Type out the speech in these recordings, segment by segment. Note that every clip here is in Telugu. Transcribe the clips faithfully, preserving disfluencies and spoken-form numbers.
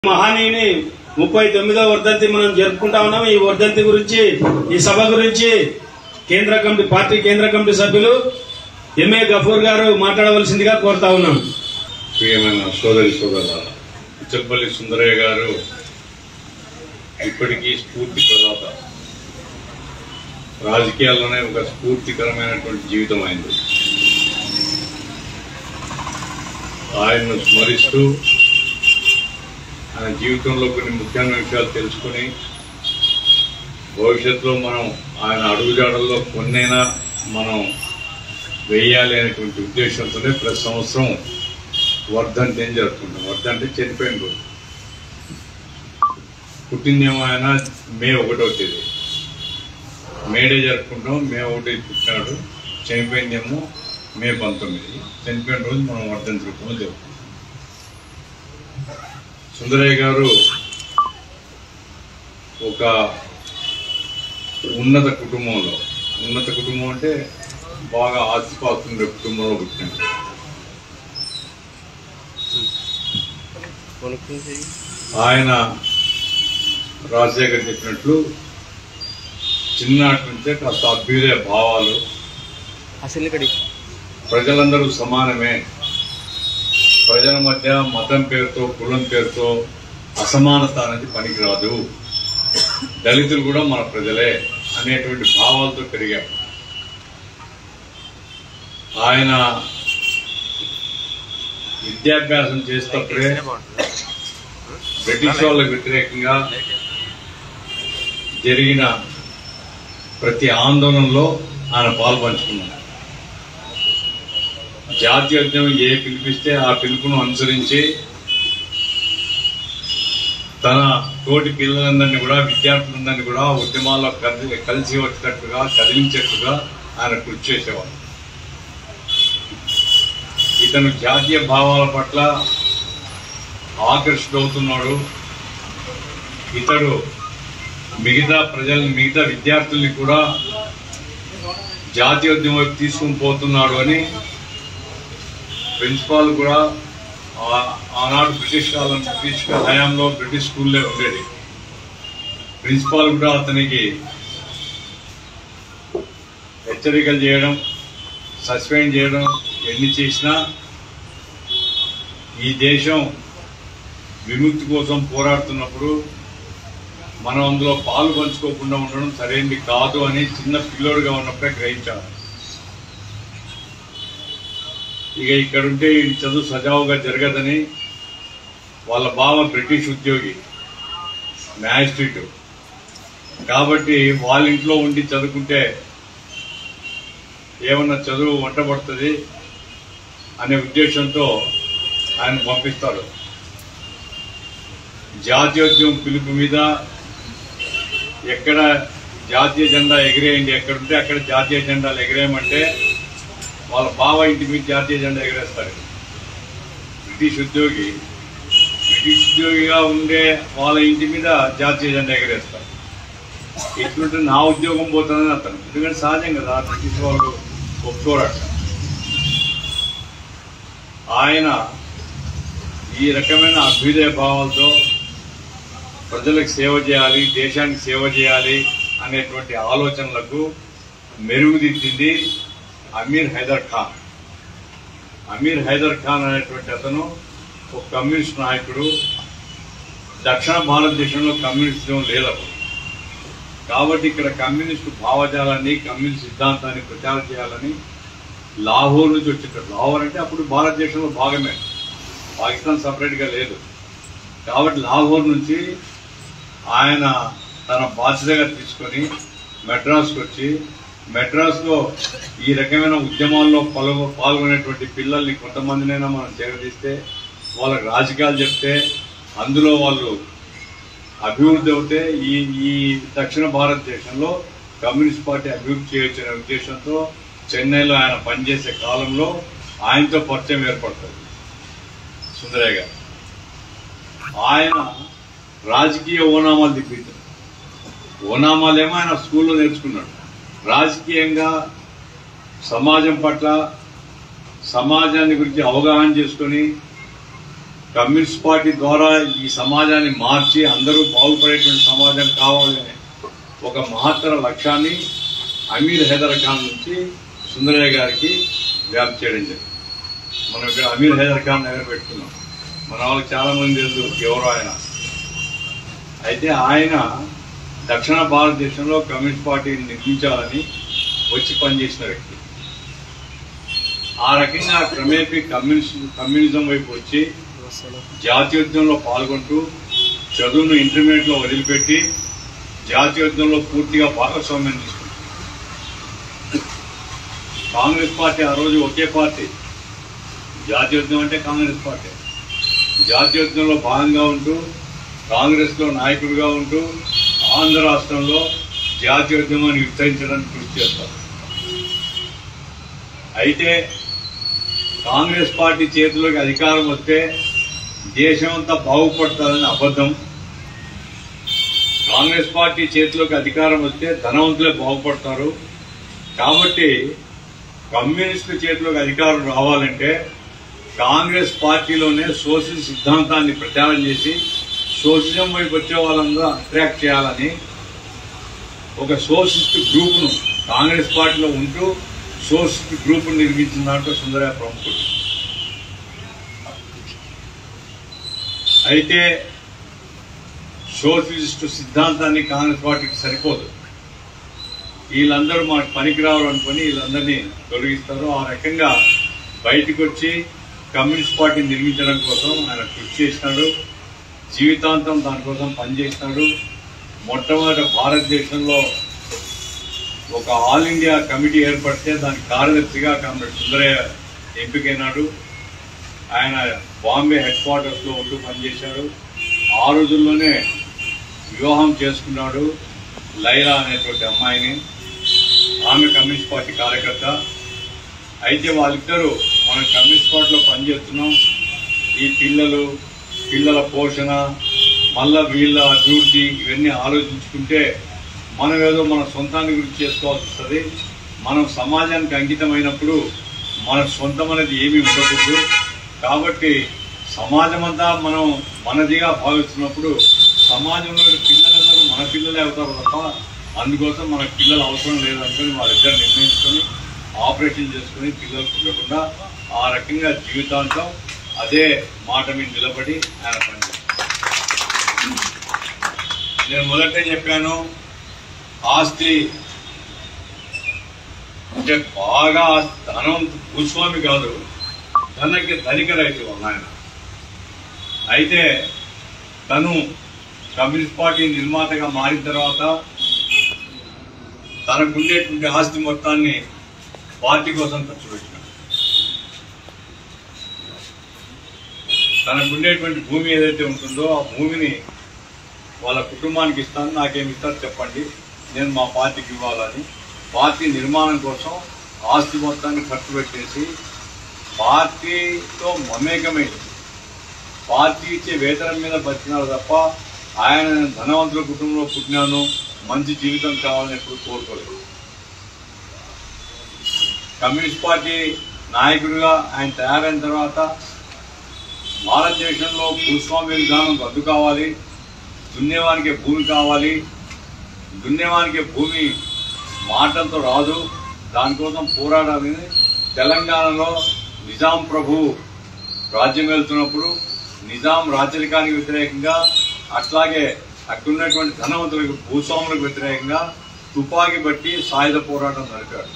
మహానీయుని ముప్పై తొమ్మిదవ వర్ధంతి మనం జరుపుకుంటా ఉన్నాం. ఈ వర్ధంతి గురించి, ఈ సభ గురించి కేంద్ర కమిటీ పార్టీ కేంద్ర కమిటీ సభ్యులు ఎంఏ గఫూర్ గారు మాట్లాడవలసిందిగా కోరుతా ఉన్నాం. ప్రియమైన సోదరి సోదరుల పిచ్చలపల్లి సుందరయ్య గారు ఇప్పటికీ స్ఫూర్తి ప్రదాత. రాజకీయాల్లోనే ఒక స్ఫూర్తికరమైనటువంటి జీవితం అయింది. ఆయన్ను స్మరిస్తూ ఆయన జీవితంలో కొన్ని ముఖ్యమైన విషయాలు తెలుసుకుని భవిష్యత్తులో మనం ఆయన అడుగుజాడల్లో కొన్నైనా మనం వేయాలి అనేటువంటి ఉద్దేశంతోనే ప్రతి సంవత్సరం వర్ధంతి ఏం జరుపుకుంటాం. వర్ధంతి చనిపోయిన రోజు. పుట్టిందేమో ఆయన మే ఒకటో తేదీ మేడే జరుపుకుంటాం. మే ఒకటి పుట్టినాడు, చనిపోయిందేమో మే పంతొమ్మిది. చనిపోయిన రోజు మనం వర్ధంతి రూపంలో జరుపుకుంటాం. సుందరయ్య గారు ఒక ఉన్నత కుటుంబంలో, ఉన్నత కుటుంబం అంటే బాగా ఆస్తిపాస్తుండే కుటుంబంలో పుట్టినాడు. ఆయన రాజశేఖర్ చెప్పినట్లు చిన్నటి నుంచే కాస్త అభ్యుదయ భావాలు, ప్రజలందరూ సమానమే, ప్రజల మధ్య మతం పేరుతో కులం పేరుతో అసమానత అనేది పనికిరాదు, దళితులు కూడా మన ప్రజలే అనేటువంటి భావాలతో పెరిగాడు. ఆయన విద్యాభ్యాసం చేసేటప్పుడే బ్రిటిష్ వాళ్ళకు వ్యతిరేకంగా జరిగిన ప్రతి ఆందోళనలో ఆయన పాల్పంచుకున్నాడు. జాతీయోద్యమం ఏ పిలిపిస్తే ఆ పిలుపును అనుసరించి తన తోటి పిల్లలందరినీ కూడా, విద్యార్థులందరినీ కూడా ఉద్యమాల్లో కలిసి వచ్చేటట్టుగా, కదిలించేట్టుగా ఆయన కృషి చేసేవాడు. ఇతను జాతీయ భావాల పట్ల ఆకర్షితుడవుతున్నాడు. ఇతడు మిగతా ప్రజల్ని, మిగతా విద్యార్థుల్ని కూడా జాతీయోద్యమం వైపు తీసుకుని పోతున్నాడు అని ప్రిన్సిపాల్ కూడా ఆనాడు బ్రిటిష్ కాలం, బ్రిటిష్ హయాంలో బ్రిటిష్ స్కూల్లో ఉండేది. ప్రిన్సిపాల్ కూడా అతనికి హెచ్చరికలు చేయడం, సస్పెండ్ చేయడం ఎన్ని చేసినా ఈ దేశం విముక్తి కోసం పోరాడుతున్నప్పుడు మనం అందులో పాలు పంచుకోకుండా ఉండడం సరైనది కాదు అని చిన్న పిల్లోడుగా ఉన్నప్పుడే గ్రహించాడు. ఇక ఇక్కడుంటే చదువు సజావుగా జరగదని వాళ్ళ బావ బ్రిటిష్ ఉద్యోగి, మ్యాజిస్ట్రేట్ కాబట్టి వాళ్ళ ఇంట్లో ఉండి చదువుకుంటే ఏమన్నా చదువు వంట పడుతుంది అనే ఉద్దేశంతో ఆయన పంపిస్తాడు. జాతీయోద్యమం పిలుపు మీద ఎక్కడ జాతీయ జెండా ఎగిరేయండి, ఎక్కడుంటే అక్కడ జాతీయ జెండాలు ఎగిరేయమంటే వాళ్ళ బావ ఇంటి మీద జాతీయ జెండా ఎగరేస్తాడు. బ్రిటిష్ ఉద్యోగి బ్రిటిష్ ఉద్యోగిగా ఉండే వాళ్ళ ఇంటి మీద జాతీయ జెండా ఎగరేస్తాడు. ఎట్లుంటే నా ఉద్యోగం పోతుందని అతను, ఎందుకంటే సహజం కదా, బ్రిటిష్ వాళ్ళు ఒప్పుకోరట. ఆయన ఈ రకమైన అభ్యుదయ భావాలతో ప్రజలకు సేవ చేయాలి, దేశానికి సేవ చేయాలి అనేటువంటి ఆలోచనలకు మెరుగుదిద్దింది అమీర్ హైదర్ ఖాన్. అమీర్ హైదర్ ఖాన్ అనేటువంటి అతను ఒక కమ్యూనిస్ట్ నాయకుడు. దక్షిణ భారతదేశంలో కమ్యూనిస్టం లేదప్పుడు. కాబట్టి ఇక్కడ కమ్యూనిస్టు భావజాలాన్ని, కమ్యూనిస్ట్ సిద్ధాంతాన్ని ప్రచారం చేయాలని లాహోర్ నుంచి వచ్చేటట్టు. లాహోర్ అంటే అప్పుడు భారతదేశంలో భాగమే, పాకిస్తాన్ సపరేట్గా లేదు. కాబట్టి లాహోర్ నుంచి ఆయన తన బాధ్యతగా తీసుకొని మెడ్రాస్కి వచ్చి, మెడ్రాస్లో ఈ రకమైన ఉద్యమాల్లో పాల్గొనేటువంటి పిల్లల్ని కొంతమందినైనా మనం చేరదీస్తే, వాళ్ళకి రాజకీయాలు చెప్తే అందులో వాళ్ళు అభివృద్ధి అవుతే ఈ ఈ దక్షిణ భారతదేశంలో కమ్యూనిస్ట్ పార్టీ అభివృద్ధి చేయొచ్చు అనే ఉద్దేశంతో చెన్నైలో ఆయన పనిచేసే కాలంలో ఆయనతో పరిచయం ఏర్పడుతుంది సుందరయ్య గారు. ఆయన రాజకీయ ఓనామాలు తిప్పించారు. ఓనామాలేమో ఆయన స్కూల్లో నేర్చుకున్నాడు. రాజకీయంగా సమాజం పట్ల, సమాజాన్ని గురించి అవగాహన చేసుకుని కమ్యూనిస్ట్ పార్టీ ద్వారా ఈ సమాజాన్ని మార్చి అందరూ బాగుపడేటువంటి సమాజం కావాలనే ఒక మహత్తర లక్ష్యాన్ని అమీర్ హైదర్ ఖాన్ నుంచి సుందరయ్య గారికి వ్యాప్తి చేయడం జరిగింది. మనం ఇక్కడ అమీర్ హైదర్ ఖాన్ దగ్గర పెట్టుకున్నాం. మన వాళ్ళకి చాలా మంది తెలుసు ఎవరో ఆయన. అయితే ఆయన దక్షిణ భారతదేశంలో కమ్యూనిస్ట్ పార్టీని నిర్మించాలని వచ్చి పనిచేసిన వ్యక్తి. ఆ రకంగా క్రమేపీ కమ్యూనిస్ట్ కమ్యూనిజం వైపు వచ్చి జాతీయోద్యమంలో పాల్గొంటూ చదువును ఇంటర్మీడియట్ లో వదిలిపెట్టి జాతీయోద్యమంలో పూర్తిగా భాగస్వామ్యం తీసుకుంటారు. కాంగ్రెస్ పార్టీ ఆ రోజు ఒకే పార్టీ, జాతీయోద్యమం అంటే కాంగ్రెస్ పార్టీ. జాతీయోద్యమంలో భాగంగా ఉంటూ కాంగ్రెస్ లో నాయకుడిగా ఉంటూ ఆంధ్ర రాష్ట్రంలో జాతీయోద్యమాన్ని విస్తరించడానికి కృషి చేస్తారు. అయితే కాంగ్రెస్ పార్టీ చేతిలోకి అధికారం వస్తే దేశం అంతా బాగుపడుతుందని అబద్ధం. కాంగ్రెస్ పార్టీ చేతిలోకి అధికారం వస్తే ధనవంతులే బాగుపడతారు. కాబట్టి కమ్యూనిస్టుల చేతిలోకి అధికారం రావాలంటే కాంగ్రెస్ పార్టీలోనే సోషల్ సిద్ధాంతాన్ని ప్రచారం చేసి సోషలిజం వైపు వచ్చే వాళ్ళందరూ అట్రాక్ట్ చేయాలని ఒక సోషలిస్ట్ గ్రూప్ను కాంగ్రెస్ పార్టీలో ఉంటూ సోషలిస్ట్ గ్రూప్ నిర్మించిన దాంట్లో సుందరయ్య ప్రముఖుడు. అయితే సోషలిస్టు సిద్ధాంతాన్ని కాంగ్రెస్ పార్టీకి సరిపోదు. వీళ్ళందరూ మాకు పనికి రావడం అనుకుని వీళ్ళందరినీ తొలగిస్తారు. ఆ రకంగా బయటకు వచ్చి కమ్యూనిస్ట్ పార్టీని నిర్మించడం కోసం ఆయన కృషి చేసినాడు. జీవితాంతం దానికోసం పనిచేసినాడు. మొట్టమొదటి భారతదేశంలో ఒక ఆల్ ఇండియా కమిటీ ఏర్పడితే దానికి కార్యదర్శిగా కామ్రేడ్ సుందరయ్య ఎంపికైనాడు. ఆయన బాంబే హెడ్ క్వార్టర్స్ లో ఉంటూ పనిచేశాడు. ఆ రోజుల్లోనే వివాహం చేసుకున్నాడు లైలా అనేటువంటి అమ్మాయిని. ఆమె కమ్యూనిస్ట్ పార్టీ కార్యకర్త. అయితే వాళ్ళిద్దరూ మనం కమ్యూనిస్ట్ పార్టీలో పనిచేస్తున్నాం, ఈ పిల్లలు పిల్లల పోషణ మళ్ళా వీళ్ళ అభివృద్ధి ఇవన్నీ ఆలోచించుకుంటే మనం ఏదో మన సొంతాన్ని గురించి చేసుకోవాల్సి వస్తుంది. మనం సమాజానికి అంకితమైనప్పుడు మన సొంతం అనేది ఏమీ ఉండకూడదు. కాబట్టి సమాజం అంతా మనం మనదిగా భావిస్తున్నప్పుడు సమాజంలో పిల్లలందరూ మన పిల్లలే అవుతారు తప్ప అందుకోసం మన పిల్లలు అవసరం లేదనుకుని వాళ్ళిద్దరు నిర్ణయించుకొని ఆపరేషన్ చేసుకుని పిల్లలు పుట్టకుండా ఆ రకంగా జీవితాంతం అదే మాట మీద నిలబడి ఆయన పనిచేస్తారు. నేను మొదటే చెప్పాను, ఆస్తి అంటే బాగా ధనం భూస్వామి కాదు, తనకి ధనిక రైతు ఆయన. అయితే తను కమ్యూనిస్ట్ పార్టీ నిర్మాతగా మారిన తర్వాత తనకుండేటువంటి ఆస్తి మొత్తాన్ని పార్టీ కోసం ఖర్చు పెట్టినాడు. తనకుండేటువంటి భూమి ఏదైతే ఉంటుందో ఆ భూమిని వాళ్ళ కుటుంబానికి ఇస్తాను, నాకేమి ఇస్తారు చెప్పండి, నేను మా పార్టీకి ఇవ్వాలని పార్టీ నిర్మాణం కోసం ఆస్తి మొత్తాన్ని ఖర్చు పెట్టేసి పార్టీతో మమేకమై పార్టీ ఇచ్చే వేతనం మీద బతికినాడు తప్ప ఆయన ధనవంతుల కుటుంబంలో పుట్టినాను మంచి జీవితం కావాలని ఎప్పుడు కోరుకోలేదు. కమ్యూనిస్ట్ పార్టీ నాయకుడిగా ఆయన తయారైన తర్వాత భారతదేశంలో భూస్వామ్య విధానం రద్దు కావాలి, దున్నేవానికి భూమి కావాలి, దున్నేవానికి భూమి మాటలతో రాదు, దానికోసం పోరాడాలని తెలంగాణలో నిజాం ప్రభు రాజ్యం వెళ్తున్నప్పుడు నిజాం రాజరికానికి వ్యతిరేకంగా అట్లాగే అక్కడున్నటువంటి ధనవంతులకు భూస్వాములకు వ్యతిరేకంగా తుపాకీ బట్టి సాయుధ పోరాటం జరిపాడు.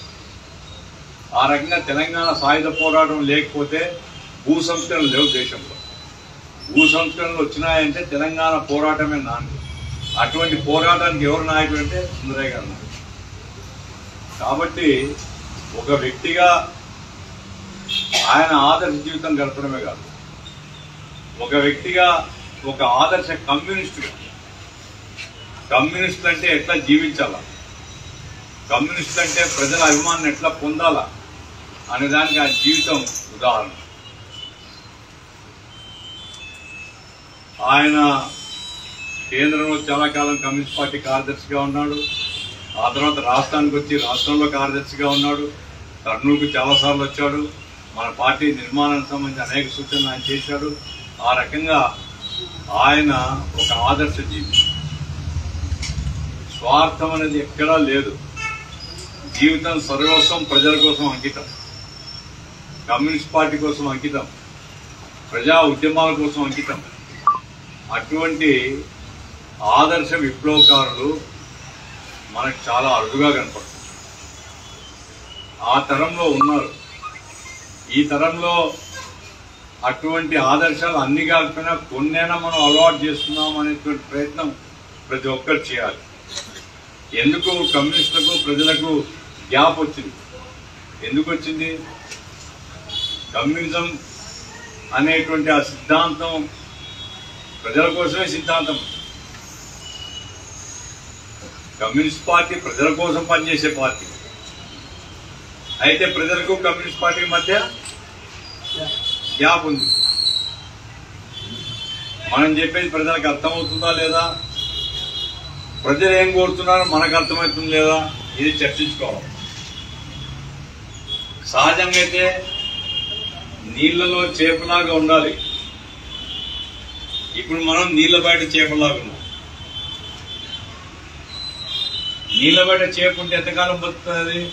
ఆ రకంగా తెలంగాణ సాయుధ పోరాటం లేకపోతే భూ సంస్కరణలు లేవు దేశంలో. భూ సంస్కరణలు వచ్చినాయంటే తెలంగాణ పోరాటమే నాంది. అటువంటి పోరాటానికి ఎవరు నాయకుడు అంటే సుందరయ్య గారు నాయకుడు. కాబట్టి ఒక వ్యక్తిగా ఆయన ఆదర్శ జీవితం గడపడమే కాదు, ఒక వ్యక్తిగా ఒక ఆదర్శ కమ్యూనిస్టుగా కమ్యూనిస్టులు అంటే ఎట్లా జీవించాలా, కమ్యూనిస్టులు అంటే ప్రజల అభిమానాన్ని ఎట్లా పొందాలా అనే దానికి ఆ జీవితం ఉదాహరణ. ఆయన కేంద్రంలో చాలా కాలం కమ్యూనిస్ట్ పార్టీ కార్యదర్శిగా ఉన్నాడు. ఆ తర్వాత రాష్ట్రానికి వచ్చి రాష్ట్రంలో కార్యదర్శిగా ఉన్నాడు. కర్నూలుకు చాలాసార్లు వచ్చాడు. మన పార్టీ నిర్మాణానికి సంబంధించి అనేక సూచనలు ఆయన చేశాడు. ఆ రకంగా ఆయన ఒక ఆదర్శ జీవి. స్వార్థం అనేది ఎక్కడా లేదు. జీవితం సర్వస్వం ప్రజల కోసం అంకితం, కమ్యూనిస్ట్ పార్టీ కోసం అంకితం, ప్రజా ఉద్యమాల కోసం అంకితం. అటువంటి ఆదర్శ విప్లవకారులు మనకు చాలా అరుదుగా కనపడుతుంది. ఆ తరంలో ఉన్నారు. ఈ తరంలో అటువంటి ఆదర్శాలు అన్ని కాకపోయినా కొన్నైనా మనం అలవాటు చేస్తున్నాం అనేటువంటి ప్రయత్నం ప్రతి ఒక్కరు చేయాలి. ఎందుకు కమ్యూనిస్టులకు ప్రజలకు గ్యాప్ వచ్చింది? ఎందుకు వచ్చింది? కమ్యూనిజం అనేటువంటి ఆ సిద్ధాంతం ప్రజల కోసమే సిద్ధాంతం. కమ్యూనిస్ట్ పార్టీ ప్రజల కోసం పనిచేసే పార్టీ. అయితే ప్రజలకు కమ్యూనిస్ట్ పార్టీ మధ్య గ్యాప్ ఉంది. మనం చెప్పేది ప్రజలకు అర్థమవుతుందా లేదా? ప్రజలు ఏం కోరుతున్నారో మనకు అర్థమవుతుంది లేదా? ఇది చర్చించుకోవాలి. సహజంగా అయితే నీళ్లలో చేపలాగా ఉండాలి. ఇప్పుడు మనం నీళ్ల బయట చేపలాగా ఉన్నాం. నీళ్ల బయట చేప ఉంటే ఎంతకాలం బతుకుతుంది?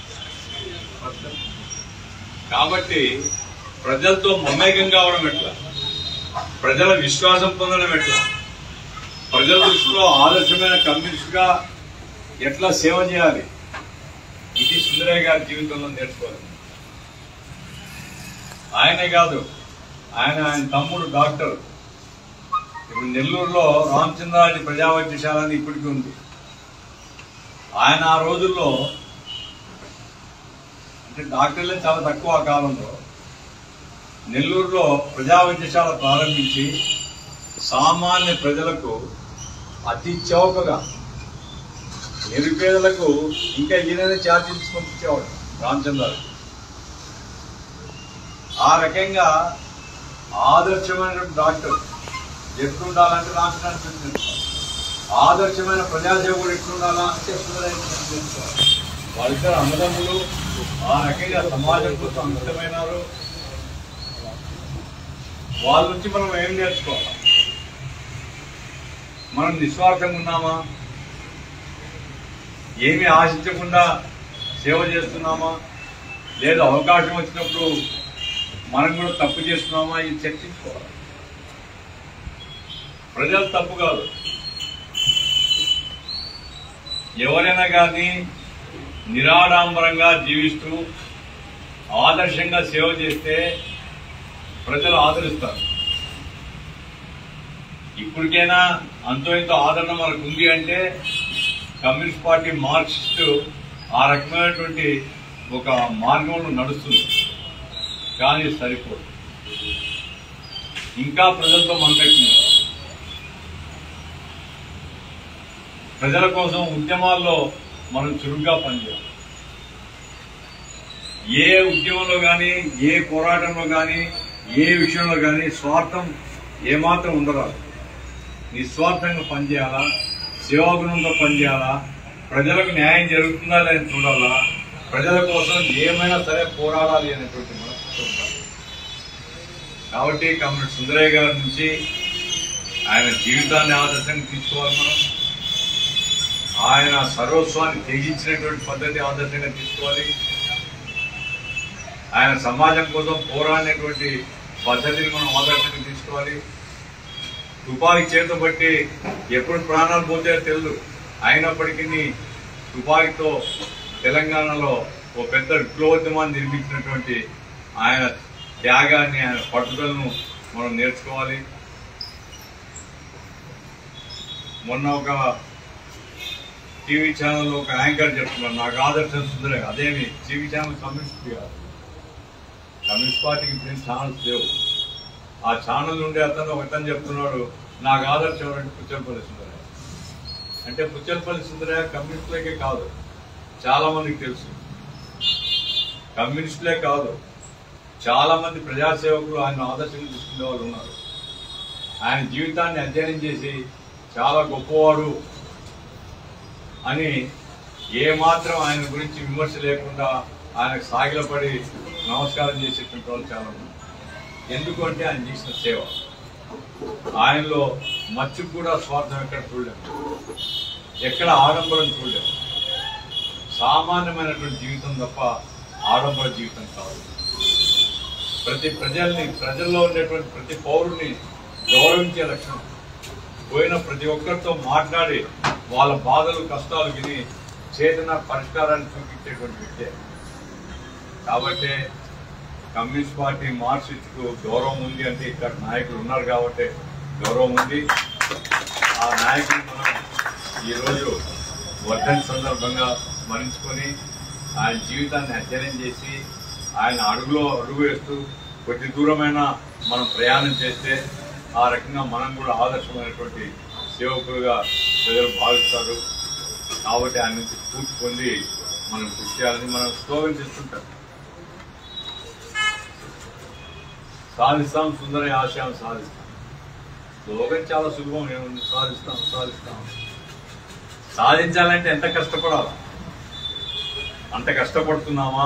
కాబట్టి ప్రజలతో మమేకం కావడం ఎట్లా, ప్రజల విశ్వాసం పొందడం ఎట్లా, ప్రజల దృష్టిలో ఆదర్శమైన కమ్యూనిస్ట్ గా ఎట్లా సేవ చేయాలి, ఇది సుందరయ్య గారి జీవితంలో నేర్చుకోవాలి. ఆయనే కాదు, ఆయన ఆయన తమ్ముడు డాక్టర్. ఇప్పుడు నెల్లూరులో రామచంద్రారెడ్డి ప్రజా వైద్యశాల అని ఇప్పటికీ ఉంది. ఆయన ఆ రోజుల్లో అంటే డాక్టర్లే చాలా తక్కువ ఆ కాలంలో నెల్లూరులో ప్రజా వైద్యశాల ప్రారంభించి సామాన్య ప్రజలకు అతి చౌకగా, నిరుపేదలకు ఇంకా ఈయననే ఛార్జీ తీసుకొని పంపించేవాడు రామచంద్రారెడ్డి. ఆ రకంగా ఆదర్శమైన డాక్టర్ ఎట్లుండాలంటే రామచంద్రారెడ్డి తెలుసుకోవాలి. ఆదర్శమైన ప్రజాసేవకుడు ఎట్లుండాలా అంటే తెలుసుకోవాలి. వాళ్ళిద్దరు అన్నదమ్ములు ఆ రకంగా సమాజం కోసం అంకితమైనారు. వాళ్ళ నుంచి మనం ఏం నేర్చుకోవాలి? మనం నిస్వార్థంగా ఉన్నామా? ఏమీ ఆశించకుండా సేవ చేస్తున్నామా? లేదా అవకాశం వచ్చినప్పుడు మనం కూడా తప్పు చేస్తున్నామా? ఇది చర్చించుకోవాలి. ప్రజలు తప్పు కాదు. ఎవరైనా కానీ నిరాడంబరంగా జీవిస్తూ ఆదర్శంగా సేవ చేస్తే ప్రజలు ఆదరిస్తారు. ఇప్పటికైనా అంతో ఇంతో ఆదరణ మనకు ఉంది అంటే కమ్యూనిస్ట్ పార్టీ మార్క్సిస్టు ఆ రకమైనటువంటి ఒక మార్గంలో నడుస్తుంది. కానీ సరిపోదు. ఇంకా ప్రజలతో మమేకం, ప్రజల కోసం ఉద్యమాల్లో మనం చురుగ్గా పనిచేయాలి. ఏ ఉద్యమంలో కానీ, ఏ పోరాటంలో కానీ, ఏ విషయంలో కానీ స్వార్థం ఏమాత్రం ఉండరాదు. నిస్వార్థంగా పనిచేయాలా, సేవాగుణంతో పనిచేయాలా, ప్రజలకు న్యాయం జరుగుతుందా లేదని చూడాలా, ప్రజల కోసం ఏమైనా సరే పోరాడాలి అనేటువంటి మనస్తత్వం ఉండాలి. కాబట్టి కమ్యూనిస్ట్ సుందరయ్య గారి నుంచి ఆయన జీవితాన్ని ఆదర్శంగా తీసుకోవాలి. మనం ఆయన సర్వస్వాన్ని త్యజించినటువంటి పద్ధతి ఆదర్శంగా తీసుకోవాలి. ఆయన సమాజం కోసం పోరాడినటువంటి పద్ధతిని మనం ఆదర్శంగా తీసుకోవాలి. తుపాకీ చేత బట్టి ఎప్పుడు ప్రాణాలు పోతే తెలియదు. అయినప్పటికీ తుపాకీతో తెలంగాణలో ఓ పెద్ద విప్లవోద్యమాన్ని నిర్మించినటువంటి ఆయన త్యాగాన్ని, ఆయన పట్టుదలను మనం నేర్చుకోవాలి. మొన్న ఒక టీవీ ఛానల్లో ఒక యాంకర్ చెప్తున్నారు, నాకు ఆదర్శం సుందరయ్య. అదేమి టీవీ ఛానల్ కమ్యూనిస్ట్ కాదు, కమ్యూనిస్ట్ పార్టీకి ఇప్పుడు ఛానల్స్ లేవు. ఆ ఛానల్ నుండి అతను ఒకతను చెప్తున్నాడు, నాకు ఆదర్శం ఎవరంటే పుచ్చలపల్లి సుందరయ్య. అంటే పుచ్చలపల్లి సుందరయ్య కమ్యూనిస్టులకే కాదు, చాలా మందికి తెలుసు. కమ్యూనిస్టులే కాదు, చాలా మంది ప్రజాసేవకులు ఆయన ఆదర్శంగా తీసుకునే వాళ్ళు ఉన్నారు. ఆయన జీవితాన్ని అధ్యయనం చేసి చాలా గొప్పవాడు అని ఏమాత్రం ఆయన గురించి విమర్శ లేకుండా ఆయనకు సాగిలపడి నమస్కారం చేసేటువంటి వాళ్ళు చాలా ఉన్నారు. ఎందుకంటే ఆయన చేసిన సేవ, ఆయనలో మచ్చు కూడా స్వార్థం ఎక్కడ చూడలేము, ఎక్కడ ఆడంబరం చూడలేము. సామాన్యమైనటువంటి జీవితం తప్ప ఆడంబర జీవితం కాదు. ప్రతి ప్రజల్ని, ప్రజల్లో ఉండేటువంటి ప్రతి పౌరుని గౌరవించే లక్షణం, పోయిన ప్రతి ఒక్కరితో మాట్లాడి వాళ్ళ బాధలు కష్టాలు విని చేతన పరిష్కారాన్ని చూపించేటువంటి వ్యక్తే. కాబట్టి కమ్యూనిస్ట్ పార్టీ మార్క్సిస్టుకు గౌరవం ఉంది అంటే ఇక్కడ నాయకులు ఉన్నారు కాబట్టి గౌరవం ఉంది. ఆ నాయకులు మనం ఈరోజు వర్ధంతి సందర్భంగా స్మరించుకొని ఆయన జీవితాన్ని అధ్యయనం చేసి ఆయన అడుగులో అడుగు వేస్తూ కొద్ది దూరమైన మనం ప్రయాణం చేస్తే ఆ రకంగా మనం కూడా ఆదర్శమైనటువంటి సేవకులుగా ప్రజలు భావిస్తారు. కాబట్టి ఆయన నుంచి స్ఫూర్తి పొంది మనం కృషి చేయాలని మనం స్లోగన్ చేస్తుంటాం. సాధిస్తాం సుందర ఆశయం సాధిస్తాం. స్లోగన్ చాలా సులభం, ఏముంది, సాధిస్తాం సాధిస్తాం. సాధించాలంటే ఎంత కష్టపడాలి, అంత కష్టపడుతున్నామా,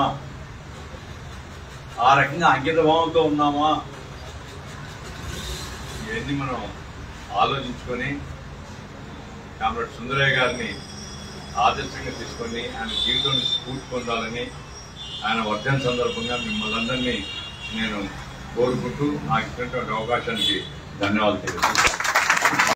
ఆ రకంగా అంకిత భావంతో ఉన్నామా, ఇవన్నీ మనం ఆలోచించుకొని కామ్రేడ్ సుందరయ్య గారిని ఆదర్శంగా తీసుకొని ఆయన జీవితాన్ని స్ఫూర్తి పొందాలని ఆయన వర్ధంతి సందర్భంగా మిమ్మల్ని అందరినీ నేను కోరుకుంటూ నాకు ఇచ్చినటువంటి అవకాశానికి ధన్యవాదాలు తెలియజేస్తాను.